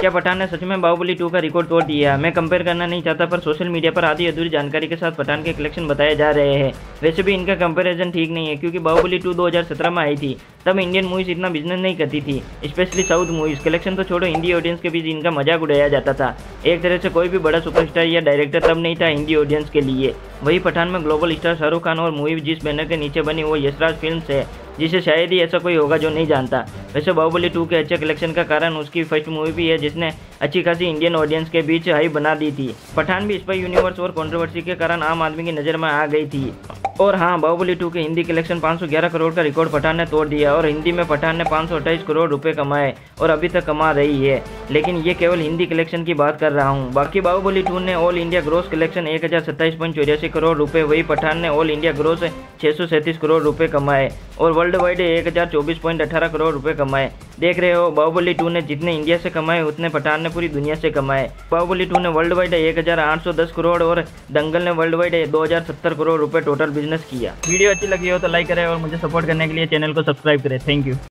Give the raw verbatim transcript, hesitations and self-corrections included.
क्या पठान ने सच में बाहुबली टू का रिकॉर्ड तोड़ दिया? मैं कंपेयर करना नहीं चाहता, पर सोशल मीडिया पर आधी अधूरी जानकारी के साथ पठान के कलेक्शन बताए जा रहे हैं। वैसे भी इनका कंपैरिजन ठीक नहीं है, क्योंकि बाहुबली टू दो हज़ार सत्रह में आई थी, तब इंडियन मूवीज इतना बिजनेस नहीं करती थी, स्पेशली साउथ मूवीज। कलेक्शन तो छोड़ो, हिंदी ऑडियंस के बीच इनका मजाक उड़ाया जाता था। एक तरह से कोई भी बड़ा सुपरस्टार या डायरेक्टर तब नहीं था हिंदी ऑडियंस के लिए। वही पठान में ग्लोबल स्टार शाहरुख खान और मूवी जिस बैनर के नीचे बनी वो यशराज फिल्म्स है, जिसे शायद ही ऐसा कोई होगा जो नहीं जानता। वैसे बाहुबली टू के अच्छे कलेक्शन का कारण उसकी फर्स्ट मूवी भी है, जिसने अच्छी खासी इंडियन ऑडियंस के बीच हाइप बना दी थी। पठान भी स्पाई यूनिवर्स और कंट्रोवर्सी के कारण आम आदमी की नज़र में आ गई थी। और हाँ, बाहुबली टू के हिंदी कलेक्शन पाँच सौ ग्यारह करोड़ का रिकॉर्ड पठान ने तोड़ दिया, और हिंदी में पठान ने पाँच सौ अट्ठाईस करोड़ रुपए कमाए और अभी तक कमा रही है। लेकिन ये केवल हिंदी कलेक्शन की बात कर रहा हूँ। बाकी बाहुबली टू ने ऑल इंडिया ग्रोस कलेक्शन एक हज़ार सत्ताईस पॉइंट चौरासी करोड़ रुपए, वही पठान ने ऑल इंडिया ग्रोस छः सौ सैंतीस करोड़ रुपए कमाए और वर्ल्ड वाइड एक हज़ार चौबीस पॉइंट अठारह करोड़ रुपए कमाए। देख रहे हो, बाहुबली टू ने जितने इंडिया से कमाए उतने पठान ने पूरी दुनिया से कमाए। बाहुबली टू ने वर्ल्ड वाइड एक हज़ार आठ सौ दस करोड़ और दंगल ने वर्ल्ड वाइड दो हज़ार सत्तर करोड़ रुपए टोटल बिजनेस किया। वीडियो अच्छी लगी हो तो लाइक करें और मुझे सपोर्ट करने के लिए चैनल को सब्सक्राइब करें। Thank you.